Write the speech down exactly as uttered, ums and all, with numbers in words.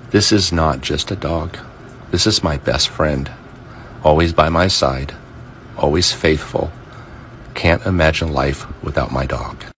This is not just a dog. This is my best friend. Always by my side. Always faithful. Can't imagine life without my dog.